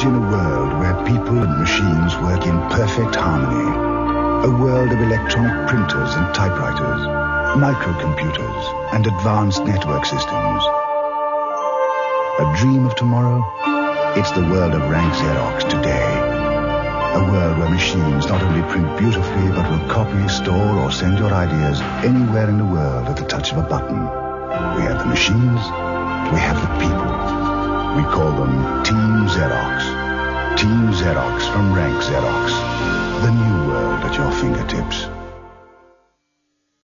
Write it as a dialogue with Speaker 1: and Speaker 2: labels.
Speaker 1: Imagine a world where people and machines work in perfect harmony. A world of electronic printers and typewriters, microcomputers and advanced network systems. A dream of tomorrow? It's the world of rank Xerox today. A world where machines not only print beautifully but will copy, store or send your ideas anywhere in the world at the touch of a button. We have the machines, we have the people. We call them Team Xerox. Team Xerox from rank Xerox. The new world at your fingertips.